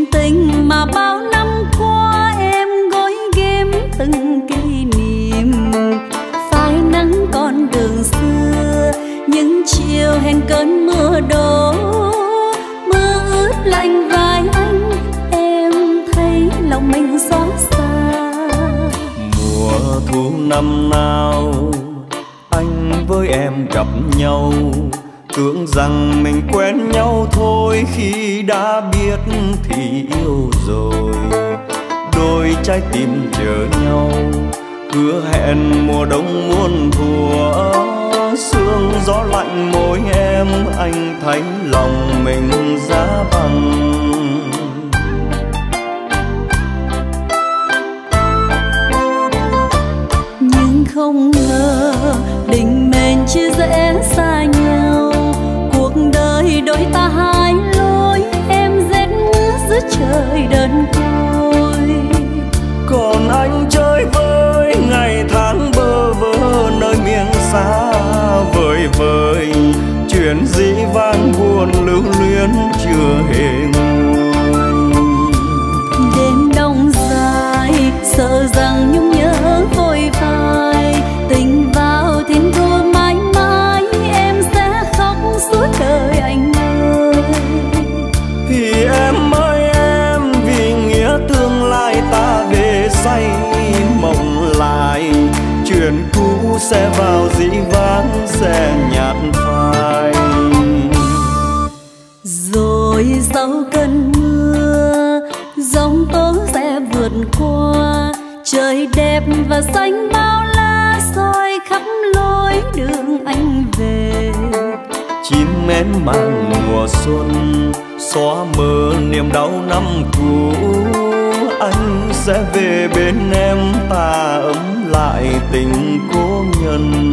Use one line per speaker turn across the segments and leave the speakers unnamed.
chuyện tình mà bao năm qua em gói ghém từng kỷ niệm. Phai nắng con đường xưa, những chiều hẹn cơn mưa đổ, mưa ướt lạnh vai anh, em thấy lòng mình xót xa.
Mùa thu năm nào anh với em gặp nhau, tưởng rằng mình quen nhau thôi, khi đã biết thì yêu rồi. Đôi trái tim chờ nhau, hứa hẹn mùa đông muôn thuở. Sương gió lạnh môi em, anh thấy lòng mình giá băng.
Nhưng không ngờ định mệnh chia rẽ xa nhau, cuộc đời đôi ta hai lối, em rét giữa trời đơn côi.
Còn anh chơi với ngày tháng bơ vơ nơi miền xa vời vời, chuyện dĩ vãng buồn lưu luyến chưa hề nguôi.
Đêm đông dài sợ rằng nhung nhớ vội phai, tình vào thiên thu mãi mãi, em sẽ khóc suốt đời anh ơi.
Thì em ơi em, vì nghĩa tương lai ta về say mộng lại, chuyện cũ sẽ vào dĩ vãng sẽ nhạt phai.
Rồi sau cơn mưa giông tố sẽ vượt qua, trời đẹp và xanh bao la soi khắp lối đường anh về.
Chim én mang mùa xuân xóa mờ niềm đau năm cũ, anh sẽ về bên em, ta ấm lại tình cố nhân.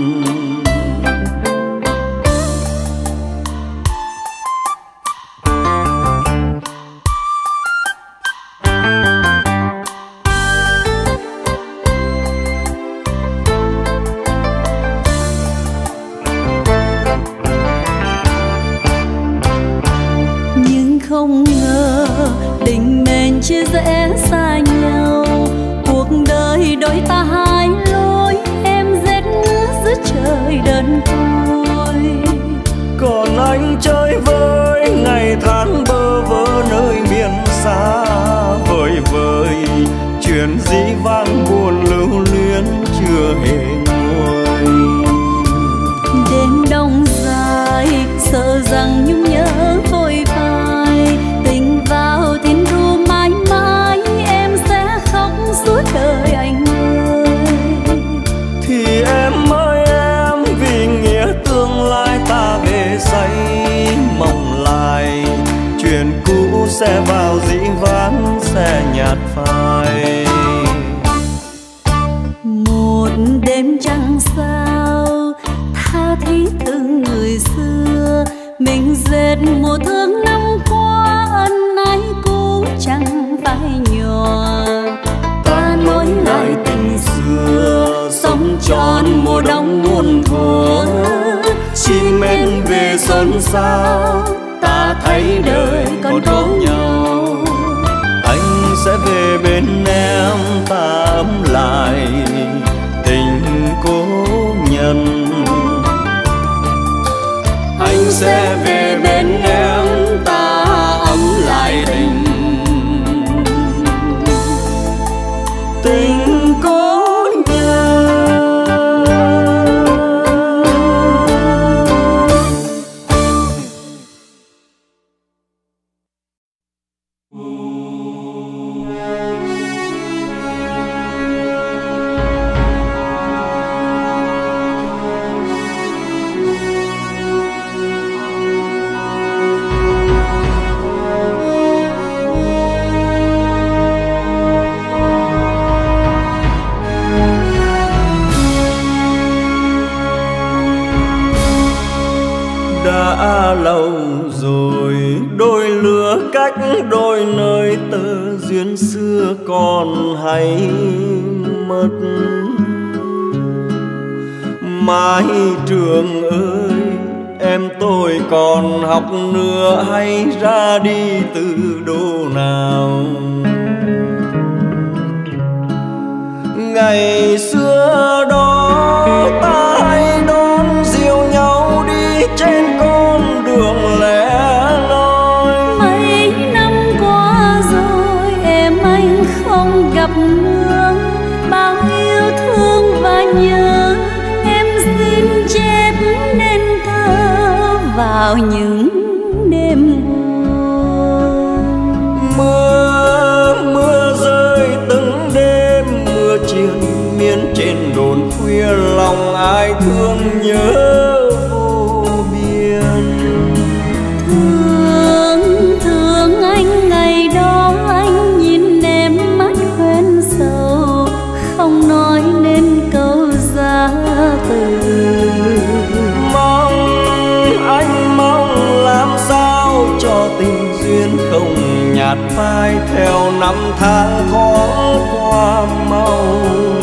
Không ngờ định mệnh chia rẽ xa nhau, cuộc đời đôi ta hai lối, em rét giữa trời đơn côi.
Còn anh chơi với ngày tháng bơ vơ nơi miền xa vời vời, chuyện dĩ vãng buồn lưu luyến chưa hề nguôi.
Đêm đông dài sợ rằng nhung nhớ vội phai, tình vào thiên thu mãi mãi, em sẽ khóc suốt đời anh ơi.
Thì em ơi em, vì nghĩa tương lai ta về say mộng lại, chuyện cũ sẽ vào dĩ vãng sẽ nhạt phai.
Một đêm trăng sao tha thiết thương người xưa, mình dệt mùa thương năm qua, ân ái cũ chẳng phải nhỏ. Ta nối lại tình xưa, sống tròn mùa đông muôn thuở.
Chim én về xuân sao, ta thấy đời còn có nhau. Anh sẽ về bên em, ta ấm lại tình cố nhân. Anh sẽ về bên em, ta ấm lại tình cố nhân. Đã lâu rồi đôi lứa cách đôi nơi, tơ duyên xưa còn hay mất. Mái trường ơi em tôi còn học nữa hay ra đi từ đâu nào. Ngày xưa đó ta hay đón dìu nhau đi trên con đường lẻ loi.
Mấy năm qua rồi em anh không gặp nữa, bao yêu thương và nhớ em xin chép nên thơ vào những đêm buồn.
Mưa rơi từng đêm, mưa triền miên trên đồn khuya, lòng ai thương nhớ vô biên.
Thương anh ngày đó anh nhìn em mắt quen sầu, không nói nên câu giá từ.
Anh mong làm sao cho tình duyên không nhạt phai theo năm tháng thoáng qua mau.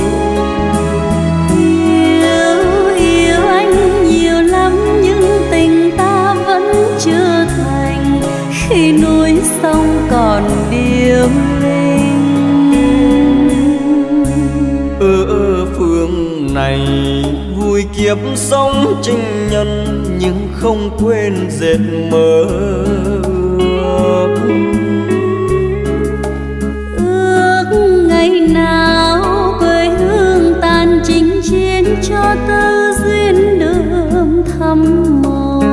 Yêu anh nhiều lắm nhưng tình ta vẫn chưa thành, khi núi sông còn điêu linh.
Ở phương này vui kiếp sống trinh nhân, nhưng không quên dệt mơ
ước ngày nào quê hương tàn chinh chiến, cho tơ duyên đường thăm mộ.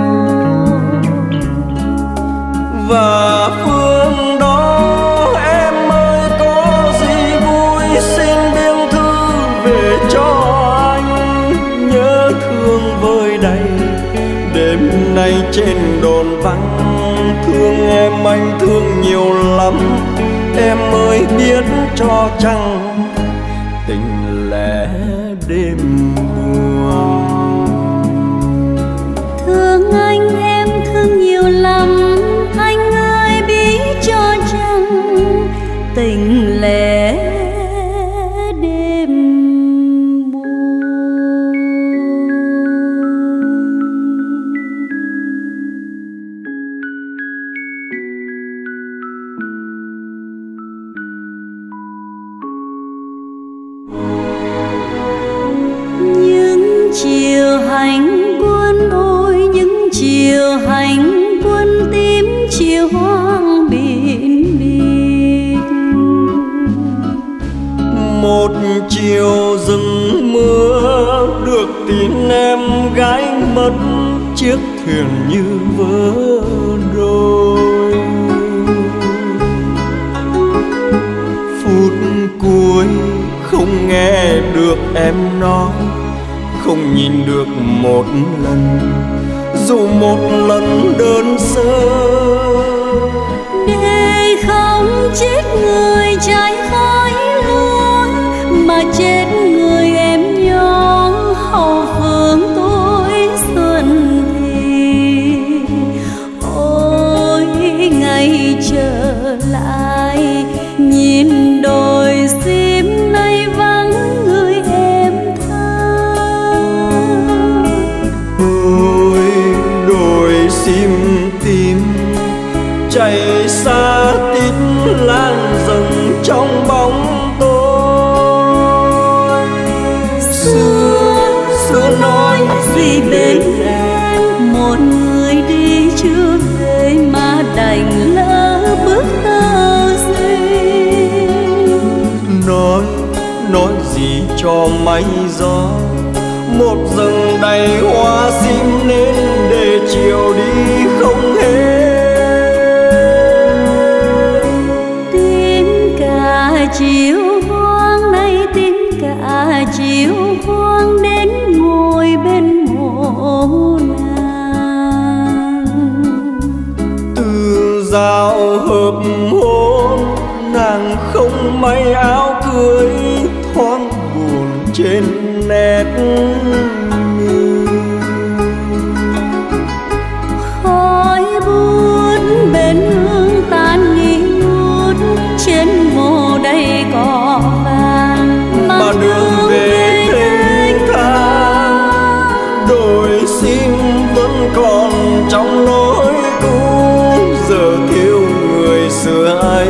Và phương đó em ơi có gì vui xin biên thư về cho anh. Nhớ thương vơi đầy đêm nay trên đồn vắng, thương em anh thương nhiều lắm. Em ơi biết cho chăng tình lẽ đêm buồn.
Thương anh em thương nhiều lắm, anh ơi biết cho chăng tình lẽ đêm buồn. Những chiều hành quân ôi, những chiều hành quân tím chiều hoang biển biệt.
Một chiều rừng mưa được tin em gái mất, chiếc thuyền như vỡ đôi. Phút cuối không nghe được em nói, không nhìn được một lần, dù một lần đơn sơ.
Để không chết người trái khói lúa, mà chết người em nhỏ hậu phương tuổi xuân thì. Ôi ngày trở lại nhìn đồi sim nay vắng người em thơ.
Ôi đồi sim tím chạy xa tít lan dần trong bóng tối. Xưa nói gì bên em,
một người đi chưa về mà đành lỡ bước tơ duyên.
Nói gì cho mây gió, một rừng đầy hoa sim nên để chiều đi không hết.
Tiếng cả chiều hoang nay, tiếng cả chiều hoang đến ngồi bên mộ nàng.
Từ dạo hợp hôn nàng không may áo cưới, thoáng buồn trên nét
khói bút bên hương tan nghi ngút, trên mồ đầy cỏ vàng
mà đường về thênh thang. Đồi sim vẫn còn trong lối cũ, giờ thiếu người xưa ấy.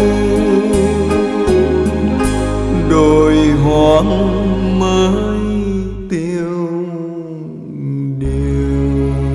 Đồi hoang mới tiêu điều.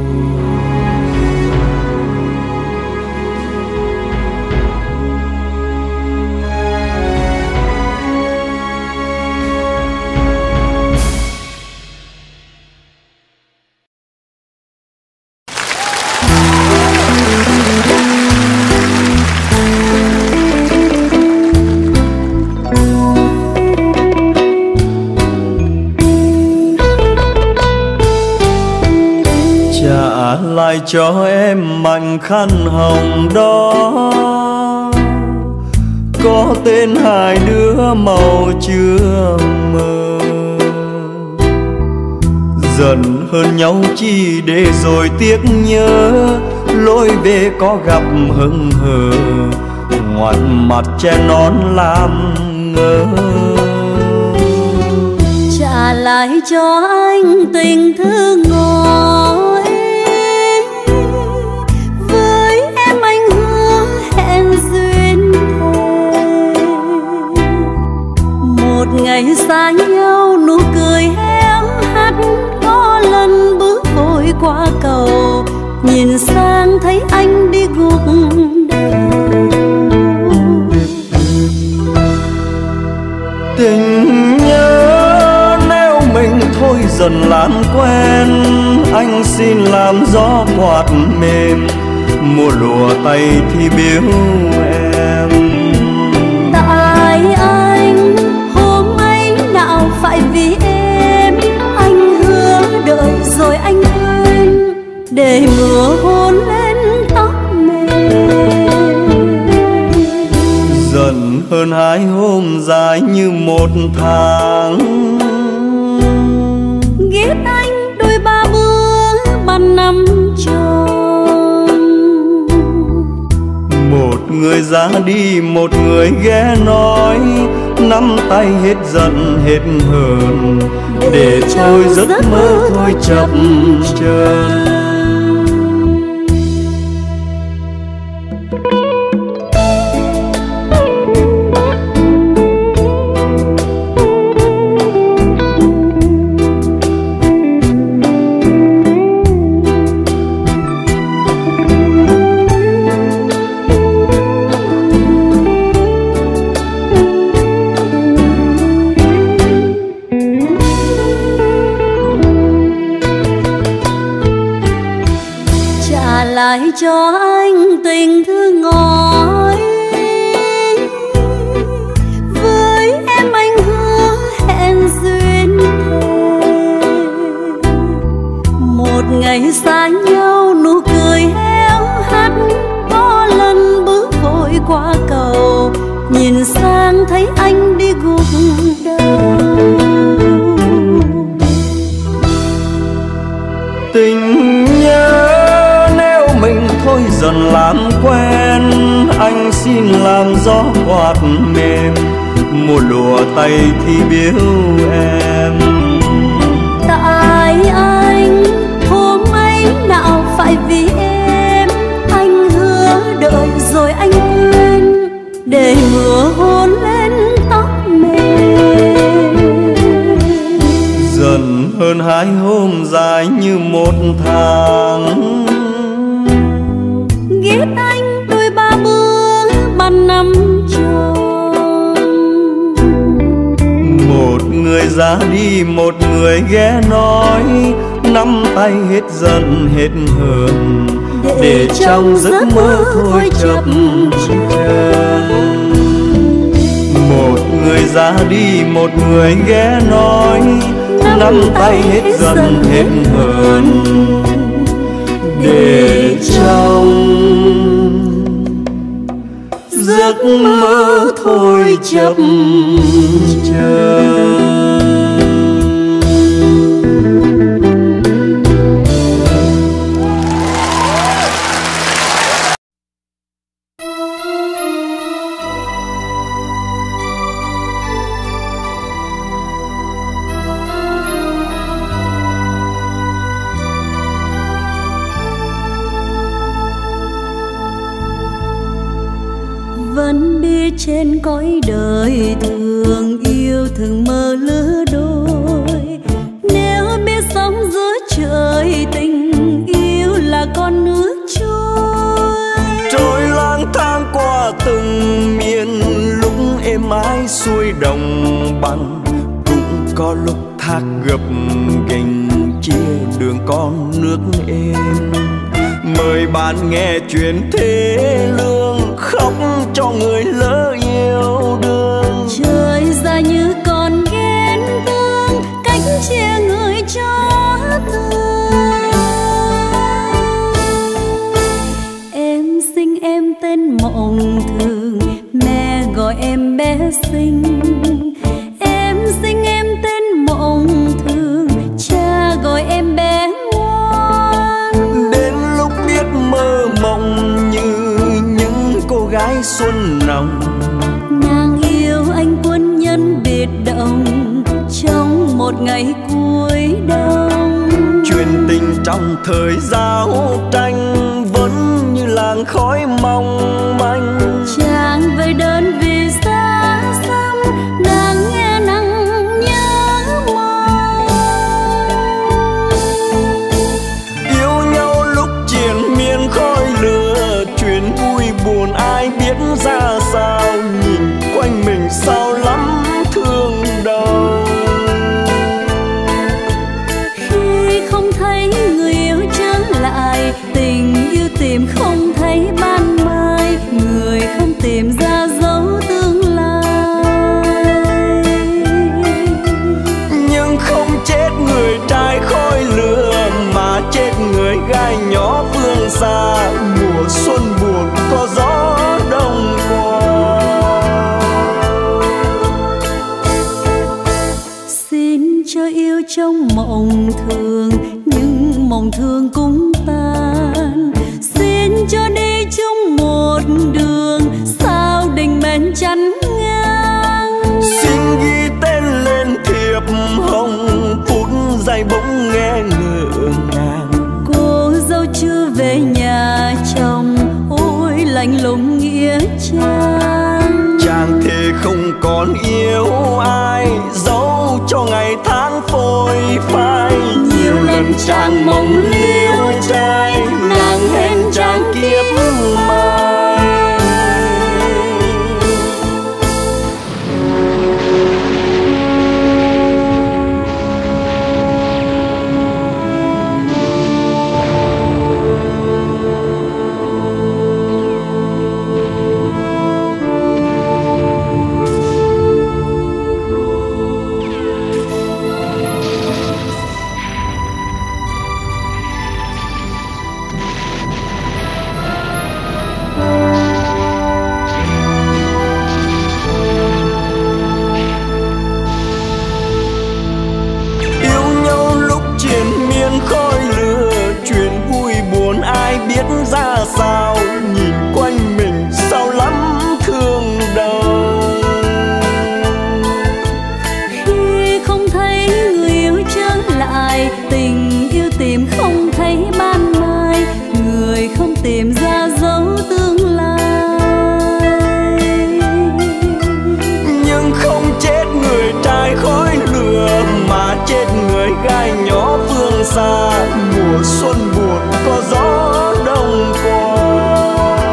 Trả lại cho em mảnh khăn hồng đó, có tên hai đứa màu chưa mơ. Giận hơn nhau chi để rồi tiếc nhớ, lối về có gặp hững hờ, ngoảnh mặt che nón làm ngơ.
Trả lại cho anh tình thương ngồi, với em anh hứa hẹn duyên thề. Một ngày xa nhau nụ cười em hát, có lần bước vội qua cầu, nhìn sang thấy anh đi gục đầu.
Tình nhớ nếu mình thôi dần lãng quen, anh xin làm gió quạt mềm, mùa lùa tay thì biếu em.
Tại anh hôm ấy nào phải vì em, anh hứa đợi rồi anh quên, để mưa hôn lên tóc mềm.
Giận hơn 2 hôm dài như 1 tháng,
ghét anh đôi 3 bữa ban năm tròn.
một người ra đi một người ghé nói, nắm tay hết giận hết hờn, để trôi giấc mơ thôi chập chờn.
Lại cho anh tình thương ngói, với em anh hứa hẹn duyên thề. Một ngày xa nhau nụ cười héo hắt, có lần bước vội qua cầu, nhìn sang thấy anh đi gục đầu.
Tình nhớ mình thôi dần làm quen, anh xin làm gió quạt mềm, mùa lùa tay thì biếu em.
Tại anh hôm ấy nào phải vì em, anh hứa đợi rồi anh quên, để mưa hôn lên tóc mềm.
Dần hơn 2 hôm dài như 1 tháng,
ghét anh đôi 3 bữa ban năm tròn.
một người ra đi một người ghé nói, nắm tay hết giận hết hờn, để trong giấc mơ thôi chập chờn. Một người ra đi một người ghé nói, nắm tay hết giận hết hờn, để trong giấc mơ thôi chập chờn.
trên cõi đời thường yêu thương mơ lứa đôi. Nếu biết sống giữa trời tình yêu là con nước trôi
lang thang qua từng miền, lúc êm ái xuôi đồng bằng, cũng có lúc thác gập ghềnh chia đường con nước êm. Mời bạn nghe chuyện thế lương, khóc cho người lỡ yêu đương.
Trời ra như con ghen tương, cách chia người cho thương. Em sinh em tên Mộng Thường, mẹ gọi em bé xinh. Em sinh em tên Mộng Thường, cha gọi em bé ngoan.
Đến lúc biết mơ mộng như những cô gái xuân nồng,
nàng yêu anh quân nhân biệt động trong một ngày cuối đông.
chuyện tình trong thời giao tranh vẫn như làn khói mong manh.
Chàng về đơn vì xa xăm, nàng nghe nắng nhớ mong.
Yêu nhau lúc triền miên khói lửa, chuyện vui buồn ai biết ra sao. Nhìn quanh mình sao lắm thương đau.
Khi không thấy người yêu trở lại, tình yêu tìm không thấy ban mai, người không tìm ra dấu tương lai.
Nhưng không chết người trai khói lửa, mà chết người gái nhỏ phương xa. Mùa xuân buồn có gió đông qua.
Xin cho yêu trong mộng thường, nhưng mộng thường cũng tan. Xin cho đi chung một đường, sao đình mến chắn ngang.
Xin ghi tên lên thiệp hồng, phút giây bỗng nghe ngỡ ngàng.
Cô dâu chưa về nhà chồng, ôi lạnh lùng nghĩa trang.
Chàng thề không còn yêu ai, dẫu cho ngày tháng phôi phai. Nhiều lần chàng mong liêu trai, nàng hẹn chàng kiếp mai. Ra sao nhìn quanh mình sao lắm thương đau.
Khi không thấy người yêu trở lại, tình yêu tìm không thấy ban mai, người không tìm ra dấu tương lai.
Nhưng không chết người trai khói lửa, mà chết người gái nhỏ phương xa. Mùa xuân buồn có gió đông qua.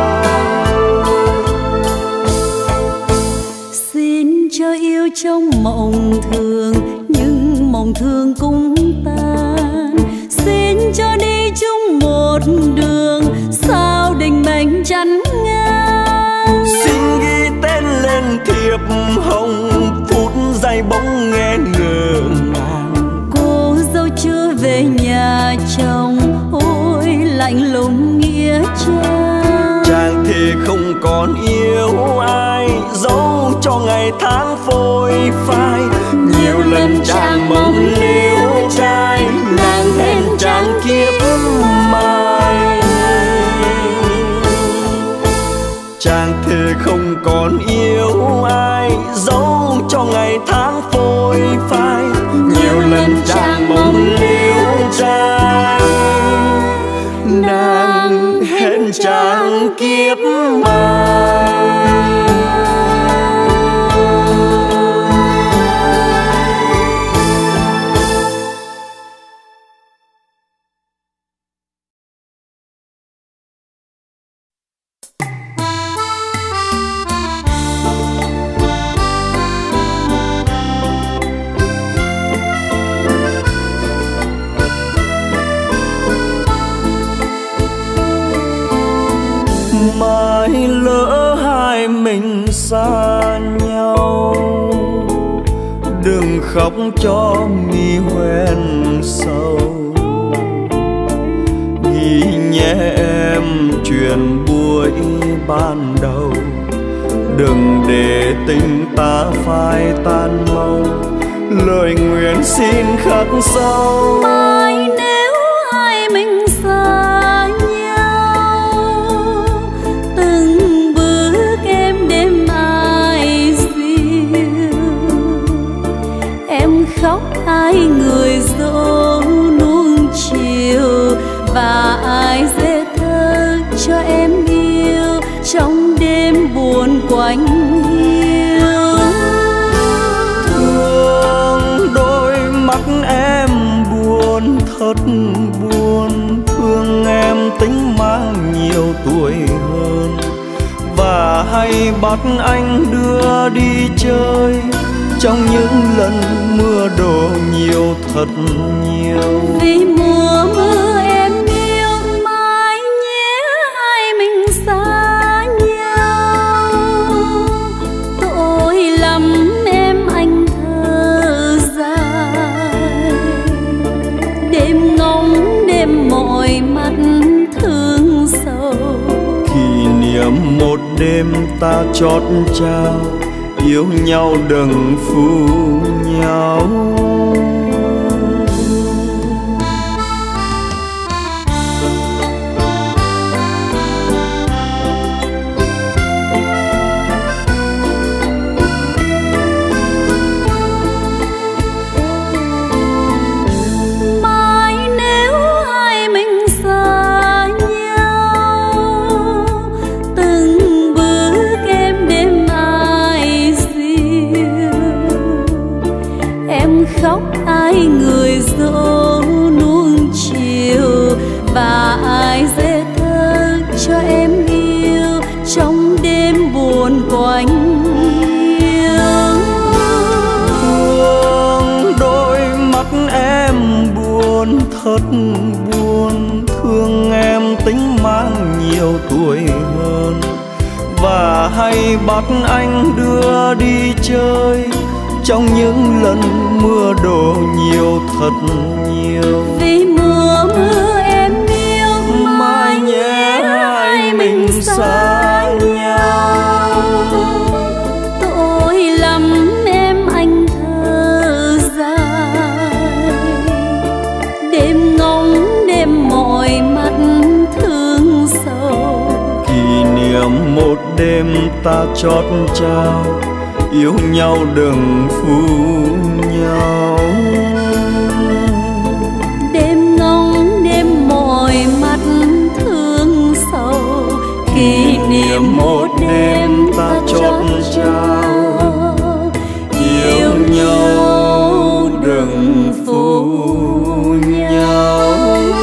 Xin cho yêu trong mộng thường, nhưng mộng thường cũng tan. Xin cho đi chung một đường, sao đình mệnh chắn ngang.
Xin ghi tên lên thiệp hồng, phút giây bỗng nghe ngỡ ngàng.
Cô dâu chưa về nhà chồng, ôi lạnh lùng nghĩa trang.
Chàng thề không còn yêu ai, dẫu cho ngày tháng phôi phai. Nhiều lần chàng mong liêu trai, nàng hẹn chàng kiếp mai. Chàng thề không còn yêu ai, dẫu cho ngày tháng phôi phai. Nhiều lần chàng mong liêu trai, nàng hẹn chàng kiếp mai. hai mình xa nhau. Đừng khóc cho mi hoen sầu, ghi nhé em chuyện buổi ban đầu. Đừng để tình ta phai tan mau, lời nguyện xin khắc sâu.
Mai nếu hai mình xa nhau, từng bước em đêm ai dịu, em khóc ai người dỗ nuông chiều, và ai dễ thơ cho em yêu trong đêm buồn quạnh hiu.
Thương đôi mắt em buồn thật buồn, thương em tính mang nhiều tuổi hơn, và hay bắt anh đưa đi chơi trong những lần mưa đổ nhiều thật nhiều.
Vì mùa mưa em yêu, mai nhé hai mình xa nhau. Tội lắm em anh thơ dài, đêm ngóng đêm mỏi mắt thương sầu.
Kỷ niệm một đêm ta chót trao, yêu nhau đừng phụ nhau.
Mai nếu hai mình xa nhau, từng bước em đêm ai dịu, em khóc ai người dỗ nuông chiều, và ai dễ thơ cho em yêu trong đêm buồn quạnh hiu.
Thương đôi mắt em buồn thật buồn, thương em tính mang nhiều tuổi hơn, và hay bắt anh đưa đi chơi trong những lần mưa đổ nhiều thật nhiều.
Vì mùa mưa em yêu,
Mai nhé hai mình xa nhau.
Tội lắm em anh thơ dài, đêm ngóng đêm mỏi mắt thương sầu.
Kỷ niệm một đêm ta chót trao, yêu nhau đừng phụ nhau.
Đêm ngóng đêm mỏi mắt thương sầu. Kỷ niệm một đêm ta chót trao, yêu nhau đừng phụ nhau.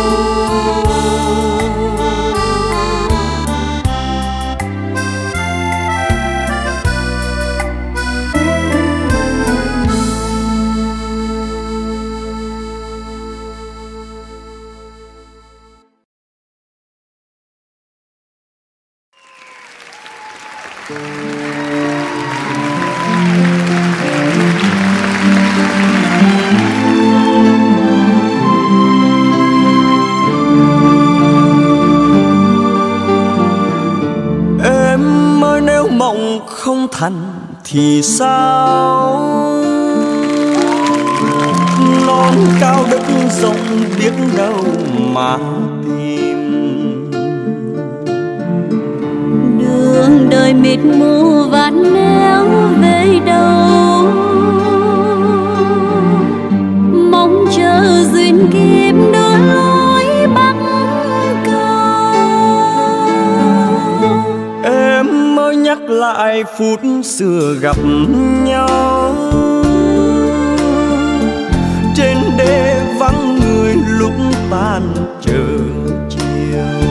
Em ơi nếu mộng không thành thì sao? Non cao đất rộng biết đâu mà tìm.
Đường đời mịt mù vạn nẻo về đâu, mong chờ duyên kiếp đưa lối bắc cầu.
Em ơi nhắc lại phút xưa gặp nhau, trên đê vắng người lúc tan chờ chiều.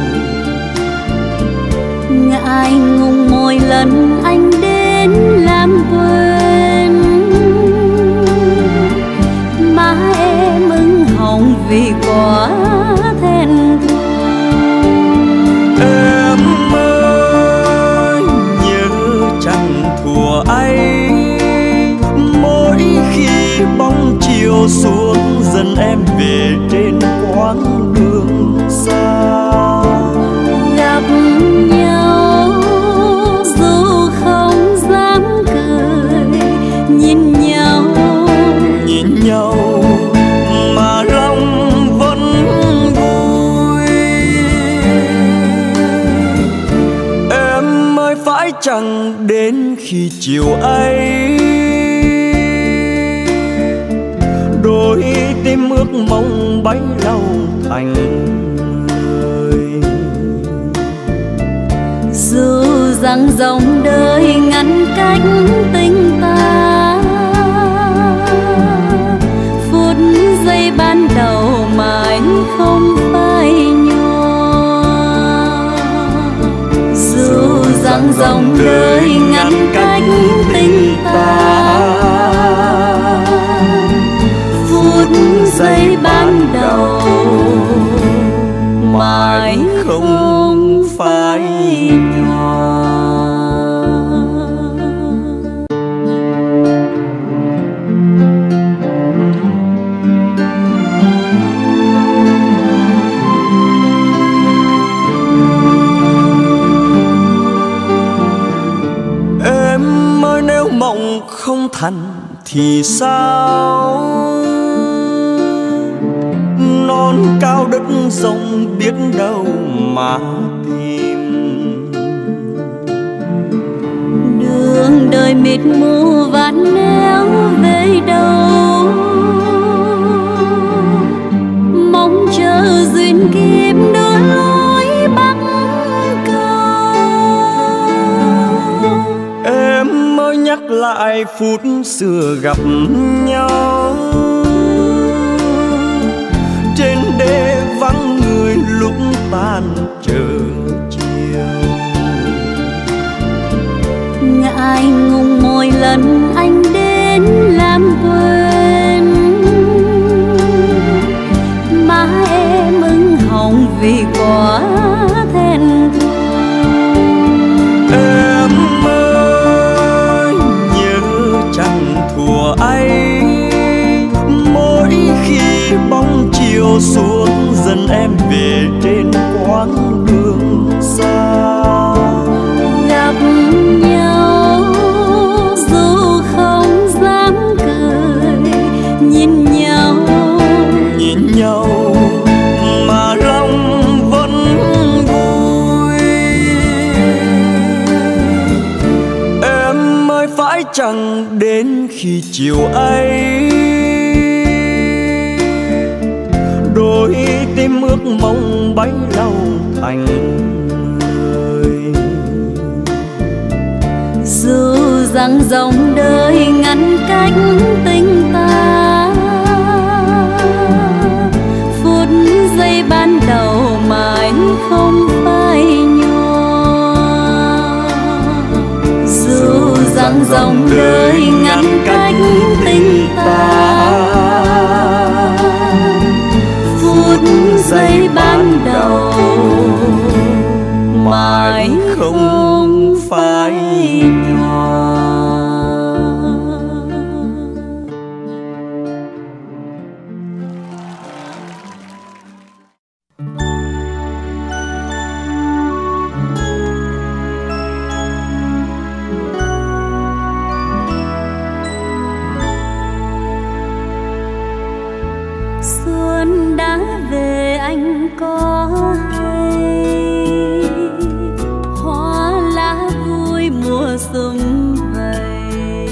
Ngại ngùng mỗi lần anh đến làm quên, má em ửng hồng vì quá thẹn thùng.
Em ơi nhớ về trên quãng đường xa.
Gặp nhau dù không dám cười, nhìn nhau
mà lòng vẫn vui. Em ơi phải chăng đến khi chiều ấy đôi tim ước mong bấy lâu thành người.
Dù rằng dòng đời ngăn cách tình ta, phút giây ban đầu mãi không phai nhòa. Dù rằng dòng đời ngăn cách tình ta, phút giây ban đầu mãi không phai nhòa.
Em ơi nếu mộng không thành thì sao? Non cao đất rộng biết đâu mà tìm.
Đường đời mịt mù vạn nẻo về đâu, mong chờ duyên kiếp đưa lối bắc cầu.
Em mới nhắc lại phút xưa gặp nhau trên đê vắng người lúc tan chờ chiều.
Ngại ngùng mỗi lần anh đến làm quên, má em ửng hồng vì quá thẹn thùng.
Em ơi nhớ chẳng thùa ấy, mỗi khi bóng chiều xuống dần em về trên quãng đường xa.
Gặp nhau dù không dám cười, nhìn nhau
mà lòng vẫn vui. Em ơi phải chăng đến khi chiều ấy đôi tim ước mong bấy lâu thành người.
Dù rằng dòng đời ngăn cách tình ta, phút giây ban đầu mãi không phai nhòa. Dù rằng dòng đời ngăn cách tình ta, phút giây ban đầu mãi không phai nhòa. Xuân đã về anh có hay, hoa lá vui mùa sum vầy.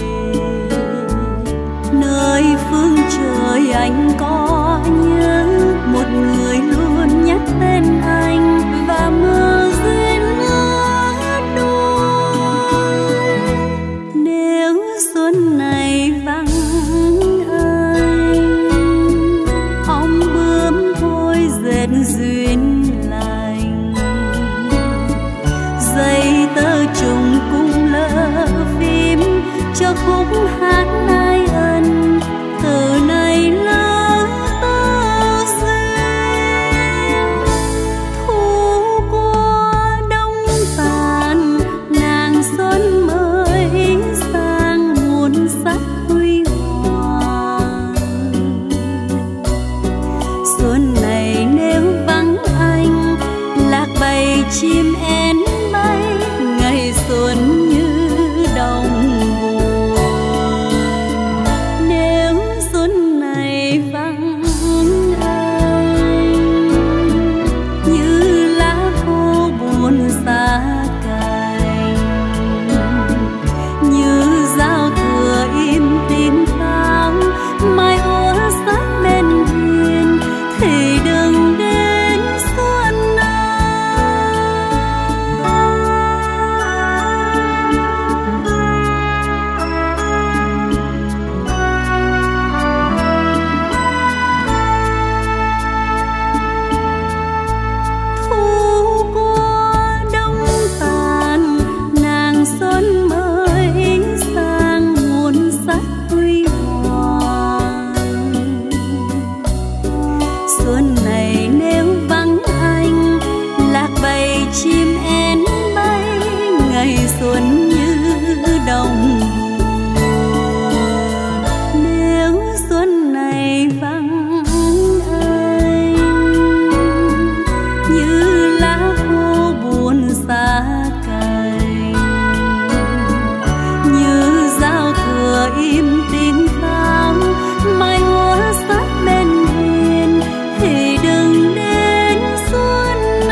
Nơi phương trời anh có nhớ một người luôn nhắc tên anh và mơ duyên lứa đôi. Nếu xuân này vắng duyên lành, dây tơ trùng cung lỡ phím cho khúc hát ai ân. Từ này lỡ tơ duyên Xuân này nếu vắng anh, lạc bầy chim én bay, ngày xuân như đồng buồn. Nếu xuân này vắng anh, như lá khô buồn xa cành, như giao thừa im tím vắng, mai úa sắc bên thuyền, thì đừng đến xuân thu qua đông tàn, nàng xuân mới sang muôn sắc huy hoàng. Xuân này nếu vắng anh, lạc bầy chim én bay, ngày xuân như đồng buồn. Nếu xuân này vắng anh, như lá khô buồn xa cành, như giao thừa im tím vắng, mai úa sắc bên thuyền, thì đừng đến xuân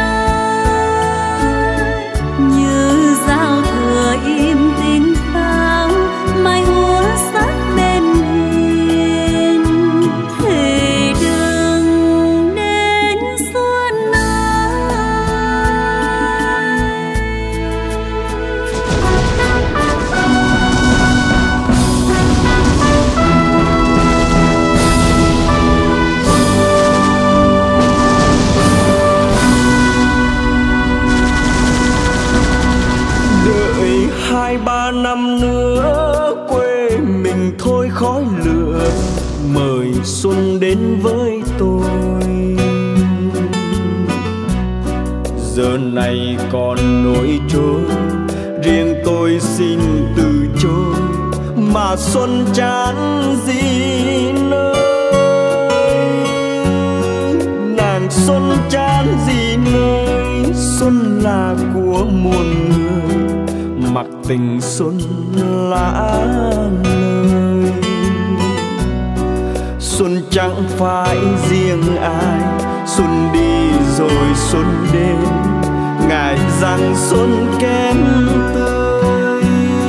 ơi. Như giao thừa im tím vắng, mai úa sắc bên thuyền, thì đừng đến xuân ơi.
Đợi 2-3 năm nữa quê mình thôi khói lửa, mời xuân đến với tôi. Giờ này còn nỗi trôi, riêng tôi xin từ chối, mà xuân chán gì nơi. Nàng xuân chán gì nơi, xuân là của muôn người, mặc tình xuân lã lời. Xuân chẳng phải riêng ai, xuân đi rồi xuân đến, ngại rằng xuân kém tươi.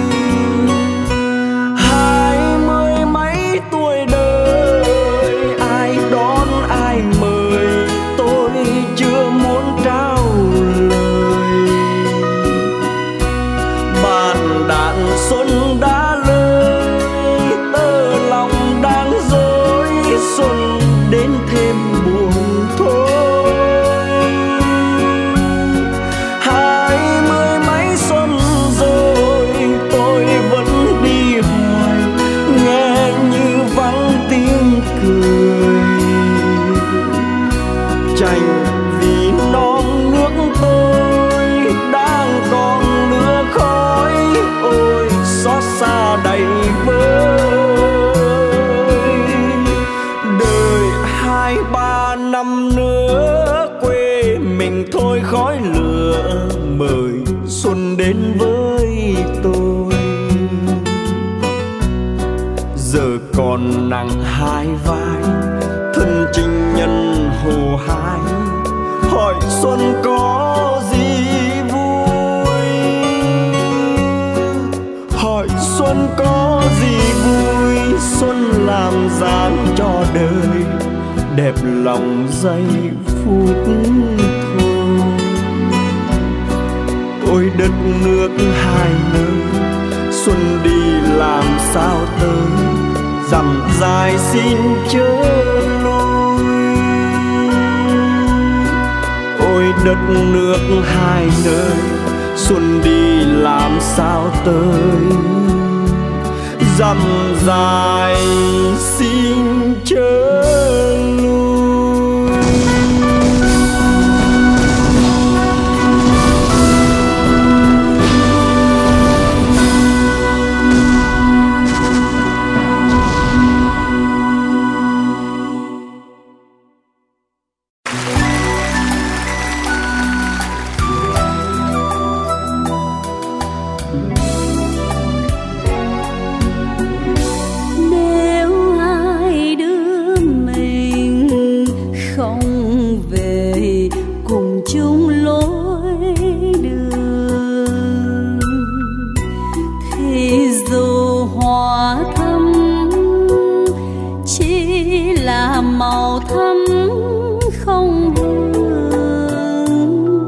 20 mấy tuổi đời, ai đón ai mời, tôi chưa muốn trao lời. Bàn đàn xuân đã lơi, tơ lòng đang dối, xuân đến thêm buồn thôi. 20 mấy xuân rồi, tôi vẫn đi hoài, nghe như vắng tiếng cười. Chành vì non nước tôi đang còn lửa khói, ôi xót xa đầy vơi. Đợi 2-3 năm nữa quê mình thôi khói lửa, mời xuân đến với tôi. Giờ còn nặng hai vai, thân chinh nhân hồ hái, hỏi xuân có gì vui, hỏi xuân có gì vui. Xuân làm dáng cho đời, đẹp lòng giây phút thôi. Ôi đất nước hai nơi, xuân đi làm sao tới, dặm dài xin chớ lui. Ôi đất nước hai nơi, xuân đi làm sao tới, dặm dài xin chớ
không hương.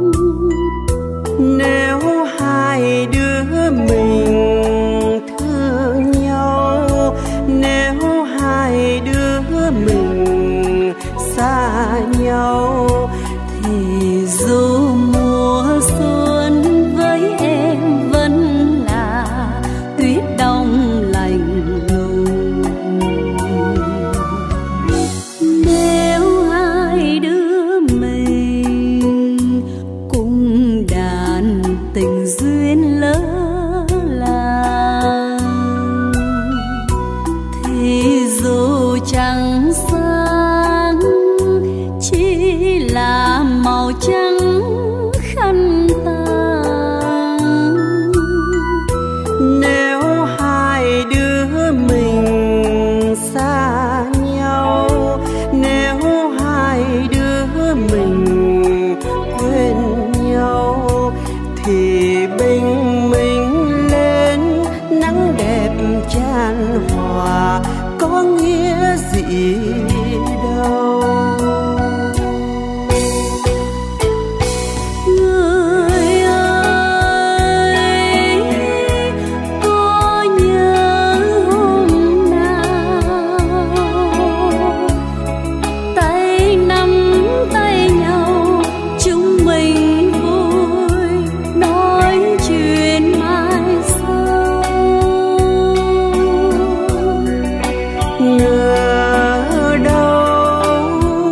Nếu hai đứa mình thương nhau, nếu hai đứa mình xa nhau,
thì dù mùa xuân với em vẫn là tuyết đông lạnh lùng. Nếu hai đứa mình cùng đàn tình duyên lỡ làng, thì dù chẳng sáng chỉ là màu trắng khăn tang.
nếu hai đứa mình xa nhau, nếu hai đứa mình quên nhau, thì bình minh lên nắng đẹp chan hòa có nghĩa gì đâu.
Người ơi, có nhớ hôm nào tay nắm tay nhau chúng mình vui nói chuyện mai sau.
Ngờ đâu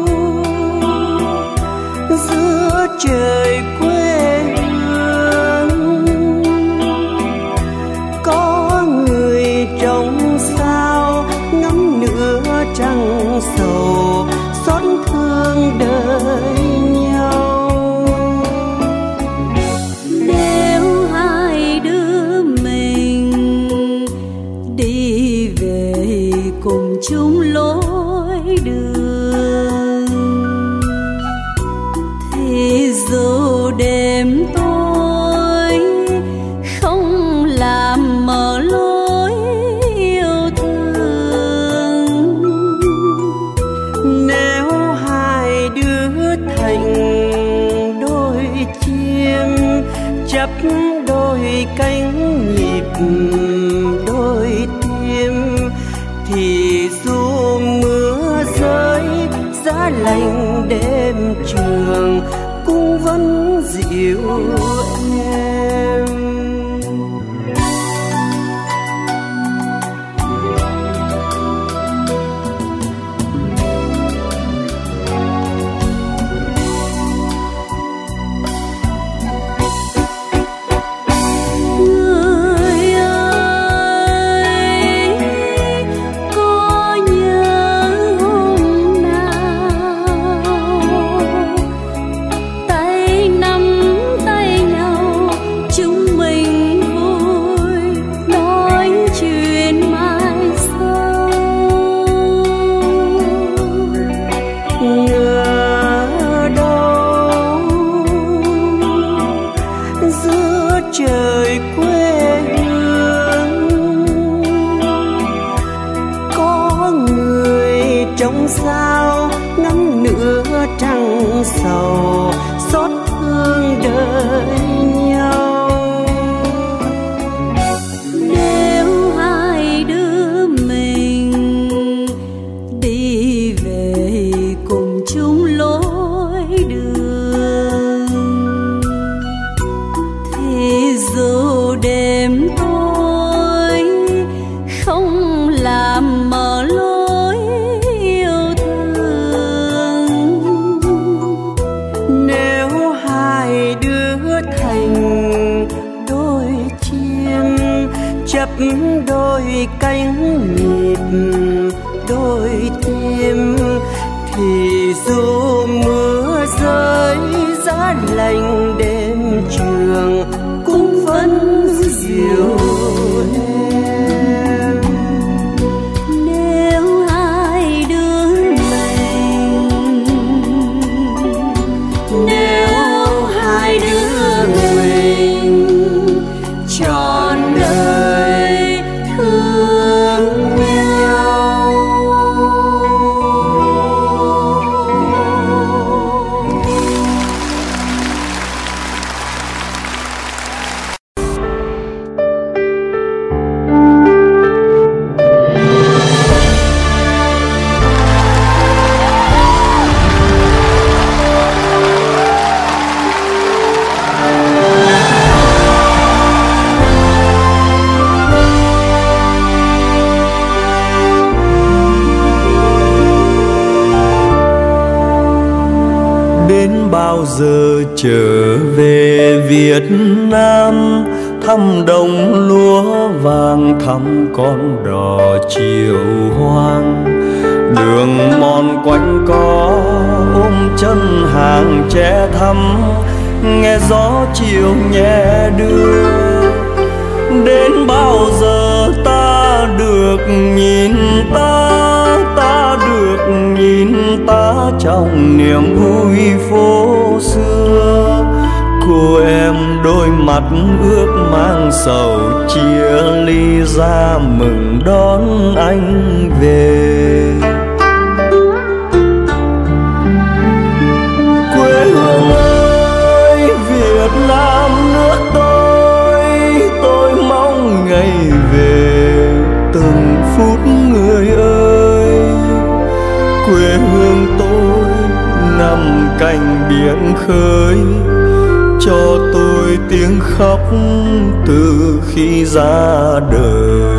giữa trời quê hương có người trong sao ngắm nửa trăng sầu xót thương đời nhau.
Nếu hai đứa mình đi về cùng chung lối đường, thì dù đêm tối không làm mở lối yêu thương.
Nếu hai đứa thành đôi chim chấp đôi cánh nhịp đôi tim, thì dù mưa rơi giá lạnh đêm trường cũng vẫn dịu êm.
Người ơi, có nhớ hôm nào tay nắm tay nhau chúng mình vui nói chuyện mai sau.
Ngờ đâu giữa trời quê hương có người trong sao ngắm nửa trăng sầu xót thương đời nhau.
Nếu hai đứa mình đi về cùng chung lối đường, thì dù đêm tối không làm mở lối yêu thương.
Nếu hai đứa thành đôi chim chấp đôi cánh nhịp đôi tim, thì dù mưa rơi giá lạnh đêm trường cũng vẫn dịu êm.
Nếu hai đứa mình,
nếu hai đứa mình trọn đời thương nhau.
Đến bao giờ trở về Việt Nam, thăm đồng lúa vàng, thăm con đò chiều hoang. Đường mòn quanh co ôm chân hàng trẻ thắm, nghe gió chiều nhẹ đưa. Đến bao giờ ta được nhìn ta được nhìn ta trong niềm vui phố xưa. Cô em đôi mắt ước mang sầu, chia ly ra mừng đón anh về. Quê hương ơi Việt Nam nước tôi mong ngày về từng phút người ơi. Quê hương tôi nằm cạnh biển khơi, cho tôi tiếng khóc từ khi ra đời.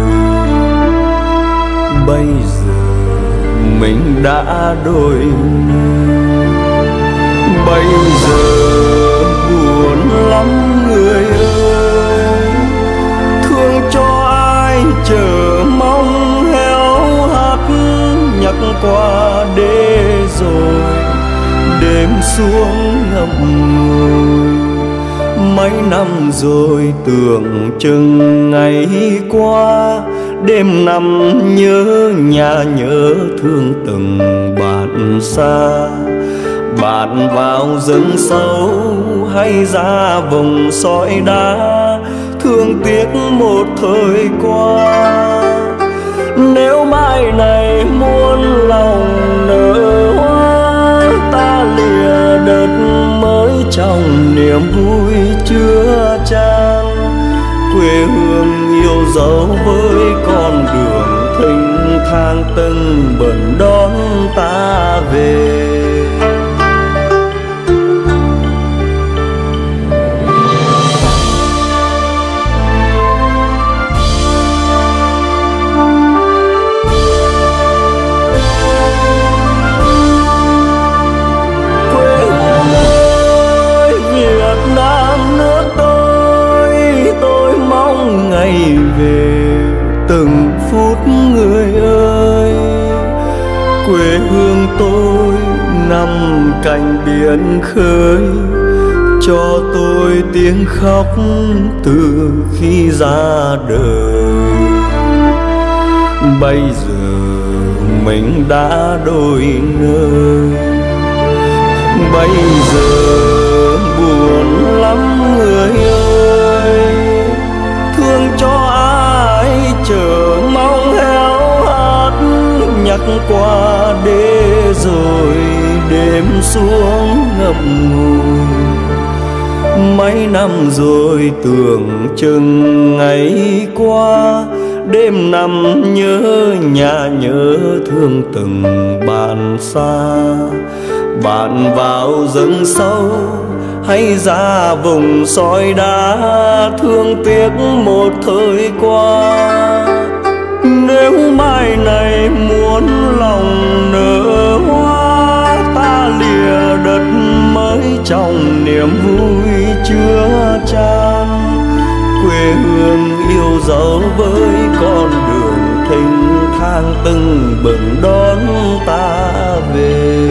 Bây giờ mình đã đổi nơi, bây giờ buồn lắm người ơi. Thương cho ai chờ mong héo hắt, nhắc qua đê rồi đêm xuống ngậm ngùi. Mấy năm rồi tưởng chừng ngày qua, đêm nằm nhớ nhà nhớ thương từng bạn xa. Bạn vào rừng sâu hay ra vùng sỏi đá, thương tiếc một thời qua. Nếu mai này muôn lòng nở hoa, ta lìa đợt mới trong niềm vui chứa chan. Quê hương yêu dấu với con đường thênh thang tưng bừng đón ta về. Ngày về từng phút người ơi. Quê hương tôi nằm cạnh biển khơi, cho tôi tiếng khóc từ khi ra đời. Bây giờ mình đã đổi nơi, bây giờ buồn lắm người ơi. Thương cho ai chờ mong héo hắt, nhắc qua đê rồi đêm xuống ngậm ngùi. Mấy năm rồi tưởng chừng ngày qua, đêm nằm nhớ nhà nhớ thương từng bạn xa. Bạn vào rừng sâu hay ra vùng sỏi đá, thương tiếc một thời qua. Nếu mai này muốn lòng nở hoa, ta lìa đất mới trong niềm vui chứa chan. Quê hương yêu dấu với con đường thênh thang tưng bừng đón ta về.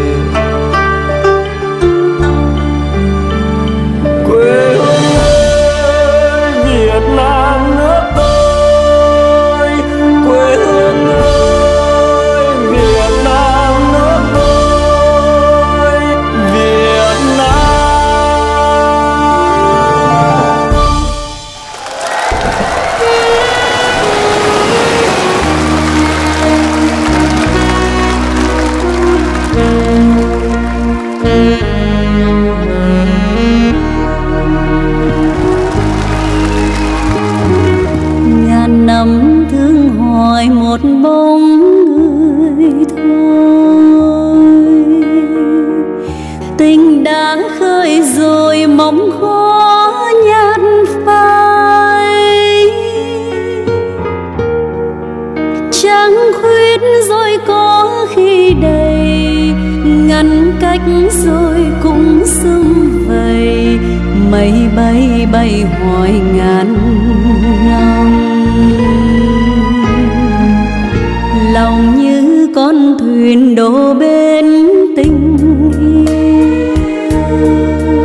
Quê hương ơi Việt Nam nước tôi, quê hương ơi Việt Nam nước tôi, Việt Nam.
Năm thương hỏi một bóng người thôi, tình đã khơi rồi mong khó nhạt phai. Trăng khuyết rồi có khi đầy, ngăn cách rồi cũng sum vầy, mây bay bay hoài ngàn năm. Lòng như con thuyền đổ bên tình yêu,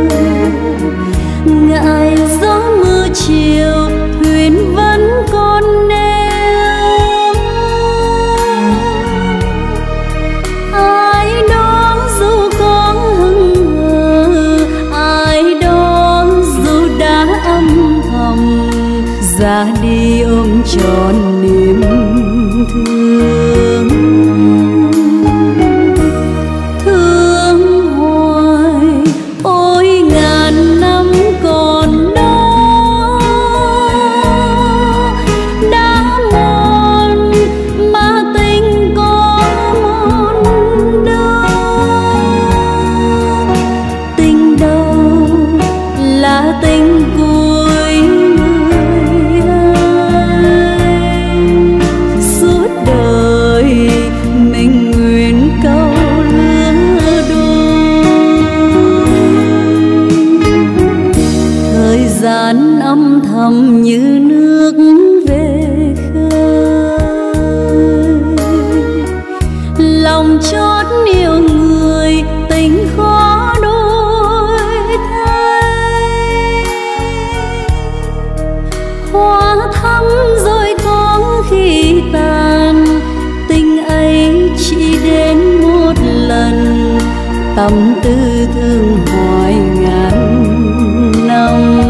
ngại gió mưa chiều thuyền vẫn còn neo. Ai đó dù có hững hờ, ai đó dù đã âm thầm, ra đi ôm trọn niềm thương. Thương hoài ôi ngàn năm còn đó, đã muôn mà tình có muôn đâu. Tình đâu là tình cuối người ơi, suốt đời mình nguyện câu lứa đôi. Thời gian âm thầm như nước về khơi, lòng chót yêu người tình khó đổi thay. Hoa thắm rồi có khi tàn, tình ấy chỉ đến một lần, tâm tư thương hoài ngàn năm.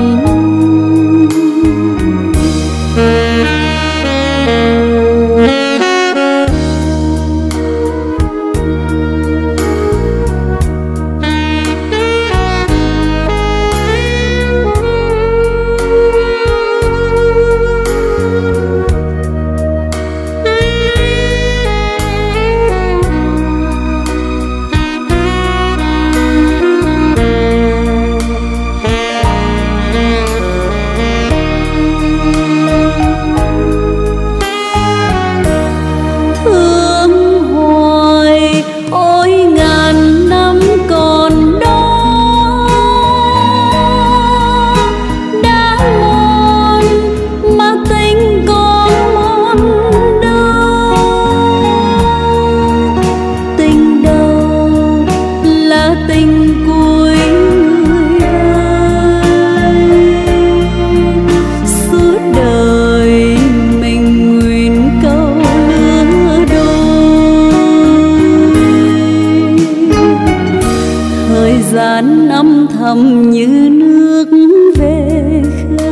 Âm thầm như nước về